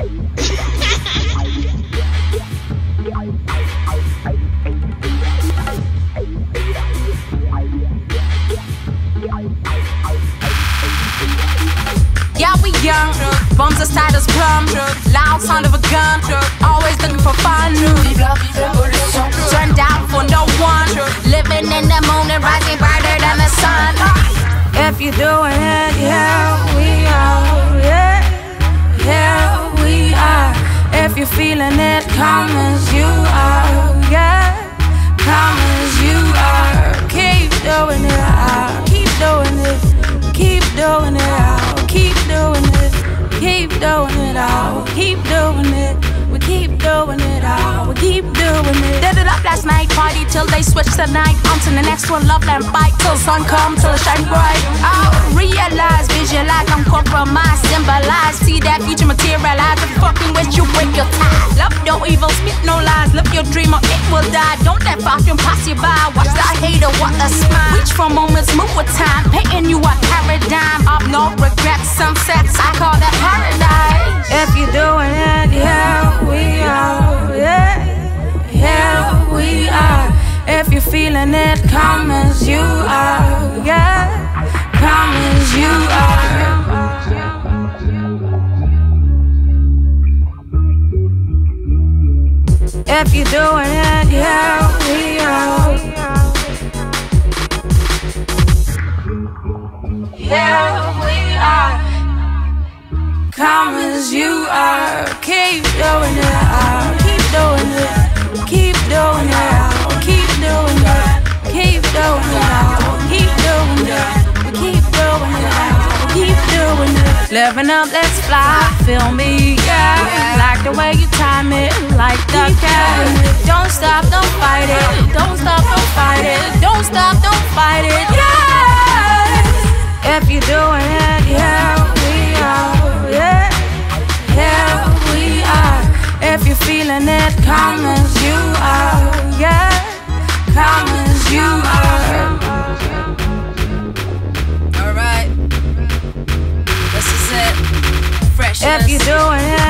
Yeah, we young, bums as tight as plum, loud sound of a gun, always looking for fun. Turned out for no one, living in the moon and rising brighter than the sun. If you're doing it, yeah, we are, yeah, we are. If you're feeling it, come as you are, yeah, come as you are. Keep doing it, keep doing it, keep doing it, keep doing it, keep doing it all, keep doing it. We keep doing it all, we keep doing it. Did it up last night, party till they switch tonight. On to the next one, love and fight till sun come, till it shine bright. Oh, realize, visualize, don't compromise, symbolize. See that future materialize. If fucking with you, break your ties. Love no evil, speak no lies. Live your dream or it will die. Don't let fucking pass you by. Watch that hater, what a smile. Reach for moments, move with time. Painting you a paradigm of no regrets. Sunsets, I call that paradise. If you're doing it, yeah, we are, yeah, we are. If you're feeling it, come as you are, yeah, come as you are. If you're doing it, yeah, we are, yeah, we are. Come as you are, keep doing it, keep doing it, keep doing it, keep doing it, keep doing it, keep doing it, keep doing it, keep doing it. Living up, let's fly, feel me, yeah. Like the way you time it, like the cat. Don't stop, don't fight it, don't stop, don't fight it, don't stop, don't fight it, yeah. If you're doing it, yeah, we are. Yeah, we are. If you're feeling it, come as you are, yeah, come as you are. Alright, this is it. Freshness. If you're doing it,